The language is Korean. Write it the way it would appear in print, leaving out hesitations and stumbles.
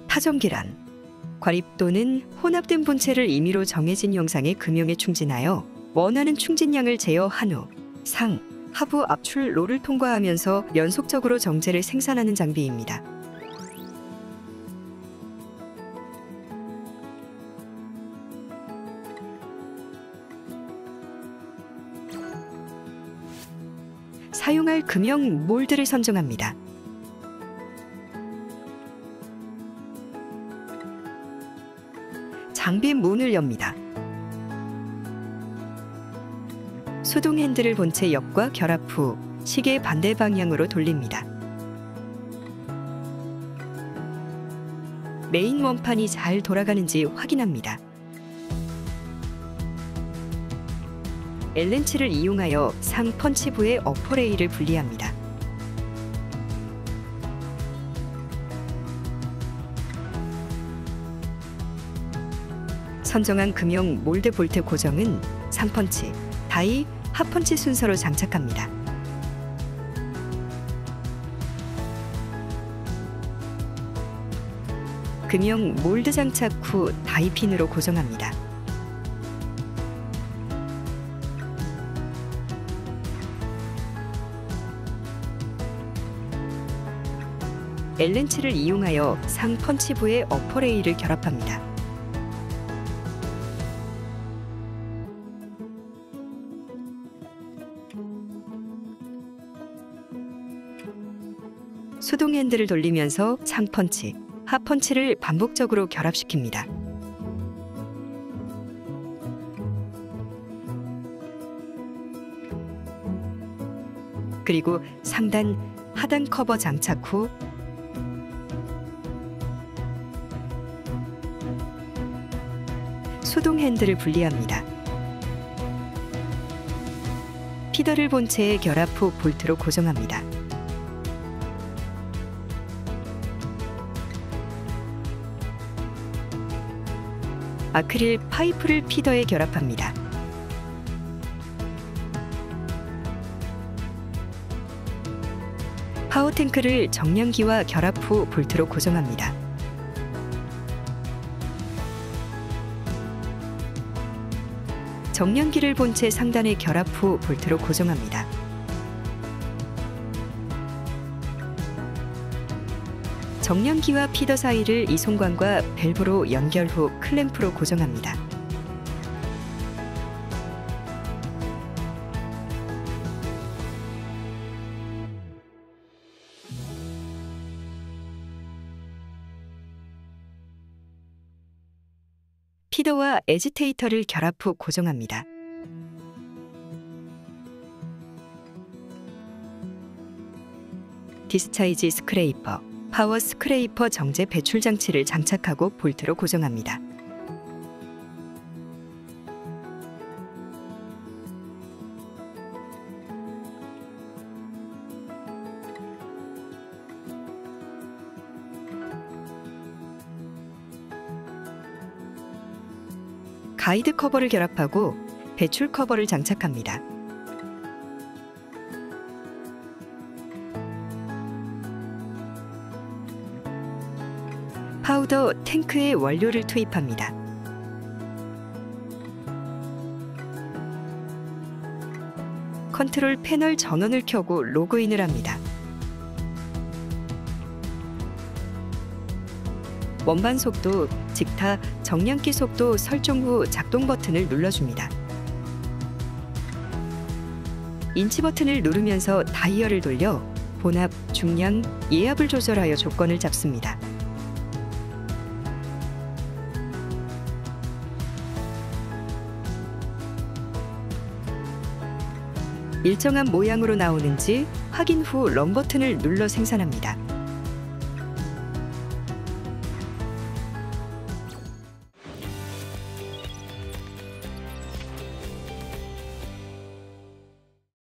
타점기란 과립 또는 혼합된 본체를 임의로 정해진 영상의 금형에 충진하여 원하는 충진량을 제어한 후 상, 하부 압출 롤을 통과하면서 연속적으로 정제를 생산하는 장비입니다. 사용할 금형 몰드를 선정합니다. 장비 문을 엽니다. 수동 핸들을 본체 옆과 결합 후 시계 반대 방향으로 돌립니다. 메인 원판이 잘 돌아가는지 확인합니다. L렌치를 이용하여 상 펀치부의 어퍼레일을 분리합니다. 선정한 금형 몰드 볼트 고정은 상펀치, 다이, 하펀치 순서로 장착합니다. 금형 몰드 장착 후 다이핀으로 고정합니다. L렌치를 이용하여 상 펀치부의 어퍼레일을 결합합니다. 수동 핸들을 돌리면서 상펀치, 하펀치를 반복적으로 결합시킵니다. 그리고 상단, 하단 커버 장착 후 수동 핸들을 분리합니다. 피더를 본체에 결합 후 볼트로 고정합니다. 아크릴 파이프를 피더에 결합합니다. 파워탱크를 정량기와 결합 후 볼트로 고정합니다. 정량기를 본체 상단에 결합 후 볼트로 고정합니다. 정량기와 피더 사이를 이송관과 밸브로 연결 후 클램프로 고정합니다. 피더와 에지테이터를 결합 후 고정합니다. 디스차이지 스크레이퍼, 파워 스크레이퍼 정제 배출 장치를 장착하고 볼트로 고정합니다. 가이드 커버를 결합하고 배출 커버를 장착합니다. 파우더 탱크에 원료를 투입합니다. 컨트롤 패널 전원을 켜고 로그인을 합니다. 원반 속도, 직타, 정량기 속도 설정 후 작동 버튼을 눌러줍니다. 인치 버튼을 누르면서 다이얼을 돌려 본압, 중량, 예압을 조절하여 조건을 잡습니다. 일정한 모양으로 나오는지 확인 후 런 버튼을 눌러 생산합니다.